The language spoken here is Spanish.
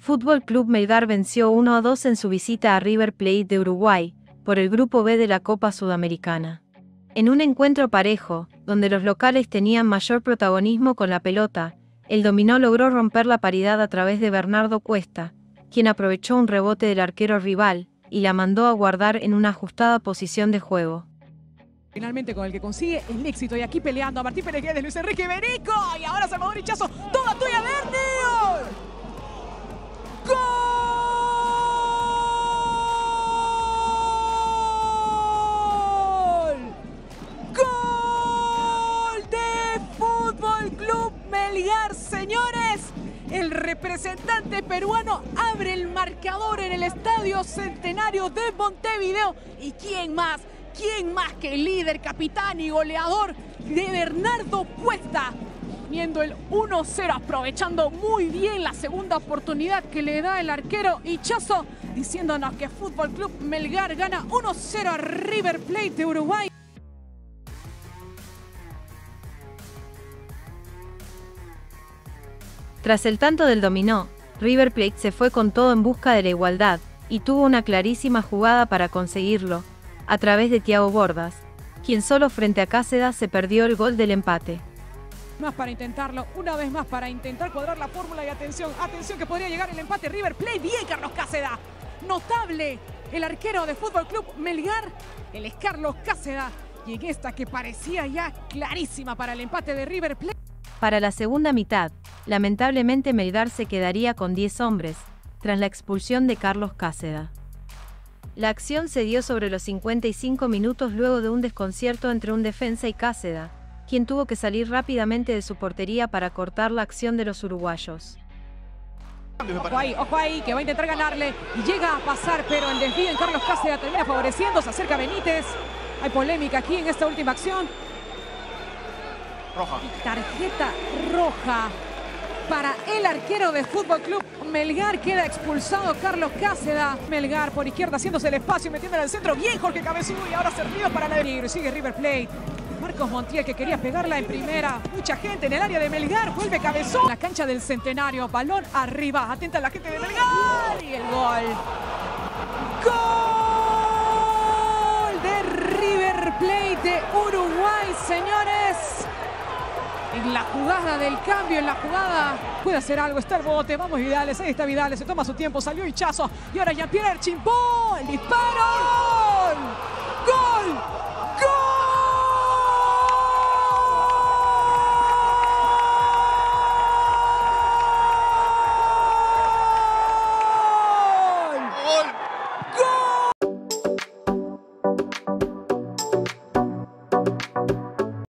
Fútbol Club Melgar venció 1-2 en su visita a River Plate de Uruguay, por el Grupo B de la Copa Sudamericana. En un encuentro parejo, donde los locales tenían mayor protagonismo con la pelota, el dominó logró romper la paridad a través de Bernardo Cuesta, quien aprovechó un rebote del arquero rival, y la mandó a guardar en una ajustada posición de juego. Finalmente con el que consigue el éxito, y aquí peleando a Martín Pérez Guedes, Luis Enrique Berico, y ahora Salvador Hichazo, toda tuya, Bernie. ¡Gol! ¡Gol de Fútbol Club Melgar, señores! El representante peruano abre el marcador en el Estadio Centenario de Montevideo. ¿Y quién más? ¿Quién más que el líder, capitán y goleador de Bernardo Cuesta? Viendo el 1-0, aprovechando muy bien la segunda oportunidad que le da el arquero Hichazo, diciéndonos que Fútbol Club Melgar gana 1-0 a River Plate de Uruguay. Tras el tanto del dominó, River Plate se fue con todo en busca de la igualdad, y tuvo una clarísima jugada para conseguirlo, a través de Thiago Bordas, quien solo frente a Cáceres se perdió el gol del empate. Más para intentarlo, una vez más para intentar cuadrar la fórmula, y atención, atención que podría llegar el empate. River Plate, bien Carlos Cáceres, notable el arquero de Fútbol Club Melgar, él es Carlos Cáceres, y en esta que parecía ya clarísima para el empate de River Plate. Para la segunda mitad, lamentablemente Melgar se quedaría con 10 hombres, tras la expulsión de Carlos Cáceres. La acción se dio sobre los 55 minutos luego de un desconcierto entre un defensa y Cáceres, quien tuvo que salir rápidamente de su portería para cortar la acción de los uruguayos. Ojo ahí, que va a intentar ganarle y llega a pasar, pero el desvío en Carlos Cáceres termina favoreciendo, se acerca Benítez. Hay polémica aquí en esta última acción. Roja. Tarjeta roja para el arquero de Fútbol Club Melgar. Queda expulsado Carlos Cáceres. Melgar por izquierda haciéndose el espacio, metiendo en el centro. Bien Jorge Cabezú, y ahora servido para la peligro. Sigue River Plate. Marcos Montiel, que quería pegarla en primera. Mucha gente en el área de Melgar. Vuelve Cabezú. La cancha del Centenario. Balón arriba. Atenta a la gente de Melgar. Y el gol. Gol de River Plate de Uruguay, señores. En la jugada del cambio, en la jugada puede hacer algo, está el bote, vamos Vidales, ahí está Vidales, se toma su tiempo, salió Hichazo, y ahora Jean-Pierre Chimpó, el disparo, ¡gol!